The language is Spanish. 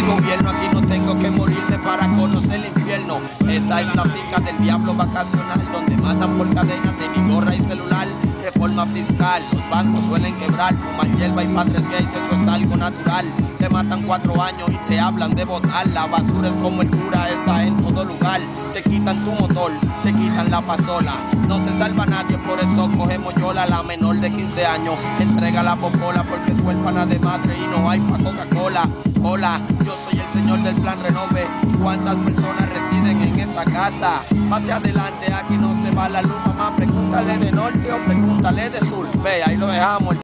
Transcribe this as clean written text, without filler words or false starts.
gobierno, aquí no tengo que morirme para conocer el infierno. Esta es la finca del diablo vacacional, donde matan por cadenas de mi gorra y celular. Reforma fiscal, los bancos suelen quebrar, fumar hierba y padres gays, eso es algo natural. Te matan 4 años y te hablan de votar. La basura es como el cura, está en todo lugar. Te quitan tu motor, te quitan la pasola. No se salva nadie, por eso cogemos yola. La menor de 15 años entrega la popola porque es huérfana de madre y no hay pa' Coca-Cola. Hola, yo soy el señor del plan Renove. ¿Cuántas personas residen en esta casa? Pase adelante, aquí no se va la luz, mamá. Pregúntale de norte o pregúntale de sur. Ve, ahí lo dejamos.